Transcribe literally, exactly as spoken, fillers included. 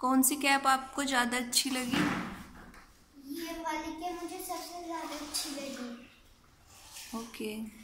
कौन C cap आपको ज़्यादा अच्छी लगी? ये वाली कैप मुझे सबसे ज़्यादा अच्छी लगी। ओके।